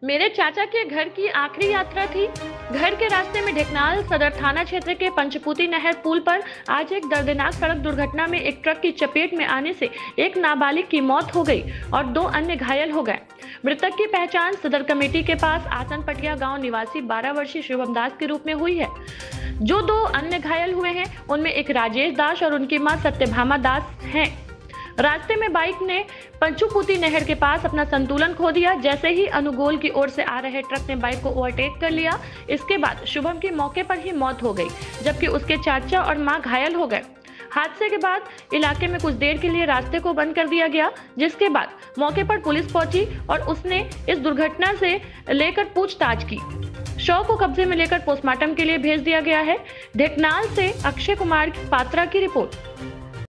मेरे चाचा के घर की आखिरी यात्रा थी। घर के रास्ते में ढेकनाल सदर थाना क्षेत्र के पंचपूती नहर पुल पर आज एक दर्दनाक सड़क दुर्घटना में एक ट्रक की चपेट में आने से एक नाबालिग की मौत हो गई और 2 अन्य घायल हो गए। मृतक की पहचान सदर कमेटी के पास आसनपटिया गांव निवासी 12 वर्षीय शिवम दास के रूप में हुई है। जो 2 अन्य घायल हुए हैं उनमें एक राजेश दास और उनकी मां सत्यभामा दास हैं। रास्ते में बाइक ने पंचूपुती नहर के पास अपना संतुलन खो दिया। जैसे ही अनुगोल की ओर से आ रहे ट्रक ने बाइक को ओवरटेक कर लिया। इसके बाद शुभम की मौके पर ही मौत हो गई, जबकि उसके चाचा और मां घायल हो गए। हादसे के बाद इलाके में कुछ देर के लिए रास्ते को बंद कर दिया गया, जिसके बाद मौके पर पुलिस पहुंची और उसने इस दुर्घटना से लेकर पूछताछ की। शव को कब्जे में लेकर पोस्टमार्टम के लिए भेज दिया गया है। ढेकनाल से अक्षय कुमार पात्रा की रिपोर्ट।